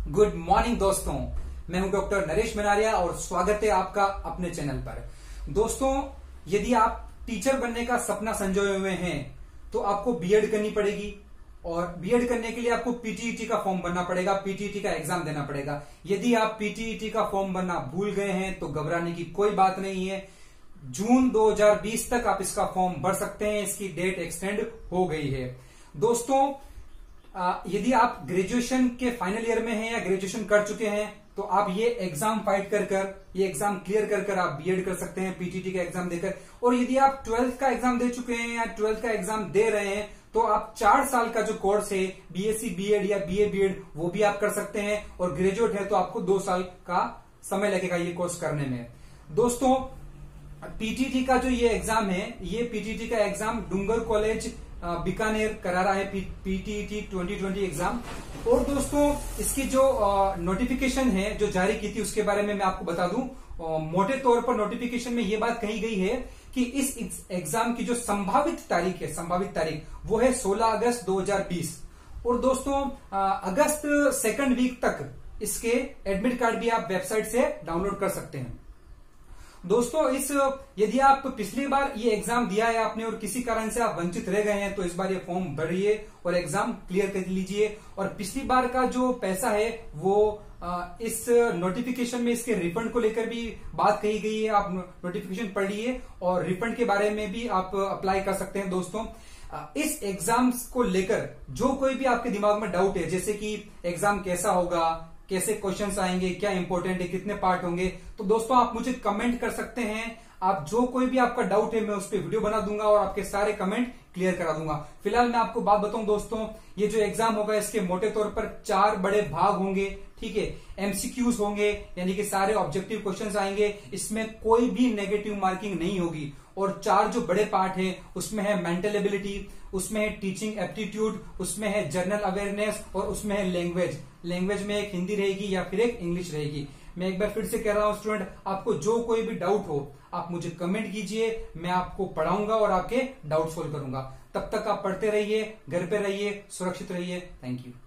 Good morning दोस्तों, मैं हूं डॉक्टर नरेश मनारिया और स्वागत है आपका अपने चैनल पर। दोस्तों, यदि आप टीचर बनने का सपना संजोए हुए हैं तो आपको बीएड करनी पड़ेगी और बीएड करने के लिए आपको पीटीईटी का फॉर्म भरना पड़ेगा, पीटीईटी का एग्जाम देना पड़ेगा। यदि आप पीटीईटी का फॉर्म भरना भूल गए हैं तो घबराने की कोई बात नहीं है। जून 2020 तक आप इसका फॉर्म भर सकते हैं, इसकी डेट एक्सटेंड हो गई है। दोस्तों, यदि आप ग्रेजुएशन के फाइनल ईयर में हैं या ग्रेजुएशन कर चुके हैं तो आप ये एग्जाम फाइट कर ये एग्जाम क्लियर कर आप बीएड कर सकते हैं पीटीटी का एग्जाम देकर। और यदि आप 12th का एग्जाम दे चुके हैं या 12th का एग्जाम दे रहे हैं तो आप 4 साल का जो कोर्स है बीएससी बीएड या बीए बीएड वो भी आप कर सकते हैं। और ग्रेजुएट है तो आपको 2 साल का समय लगेगा ये कोर्स करने में। दोस्तों, पीटीटी का जो ये एग्जाम है, ये पीटीटी का एग्जाम डूंगर कॉलेज बीकानेर करा रहा है, पीटीटी 2020 एग्जाम। और दोस्तों, इसकी जो नोटिफिकेशन है जो जारी की थी उसके बारे में मैं आपको बता दूं। मोटे तौर पर नोटिफिकेशन में ये बात कही गई है कि इस एग्जाम की जो संभावित तारीख वो है 16 अगस्त 2020। और दोस्तों, अगस्त सेकंड वीक तक इसके एडमिट कार्ड भी आप वेबसाइट से डाउनलोड कर सकते हैं। दोस्तों, यदि आप पिछली बार ये एग्जाम दिया है आपने और किसी कारण से आप वंचित रह गए हैं तो इस बार ये फॉर्म भरिए और एग्जाम क्लियर कर लीजिए। और पिछली बार का जो पैसा है वो इस नोटिफिकेशन में इसके रिफंड को लेकर भी बात कही गई है। आप नोटिफिकेशन पढ़िए और रिफंड के बारे में भी आप अप्लाई कर सकते हैं। दोस्तों, इस एग्जाम को लेकर जो कोई भी आपके दिमाग में डाउट है, जैसे कि एग्जाम कैसा होगा, कैसे क्वेश्चंस आएंगे, क्या इंपॉर्टेंट है, कितने पार्ट होंगे, तो दोस्तों आप मुझे कमेंट कर सकते हैं। आप जो कोई भी आपका डाउट है मैं उस पर वीडियो बना दूंगा और आपके सारे कमेंट क्लियर करा दूंगा। फिलहाल मैं आपको बात बताऊं दोस्तों, ये जो एग्जाम होगा इसके मोटे तौर पर 4 बड़े भाग होंगे। ठीक है, एमसीक्यूज होंगे यानी कि सारे ऑब्जेक्टिव क्वेश्चंस आएंगे, इसमें कोई भी नेगेटिव मार्किंग नहीं होगी। और 4 जो बड़े पार्ट है उसमें है मेंटल एबिलिटी, उसमें है टीचिंग एप्टीट्यूड, उसमें है जनरल अवेयरनेस और उसमें है लैंग्वेज में एक हिंदी रहेगी या फिर एक इंग्लिश रहेगी। मैं एक बार फिर से कह रहा हूं स्टूडेंट, आपको जो कोई भी डाउट हो आप मुझे कमेंट कीजिए, मैं आपको पढ़ाऊंगा और आपके डाउट सोल्व करूंगा। तब तक आप पढ़ते रहिए, घर पे रहिए, सुरक्षित रहिए। Thank you.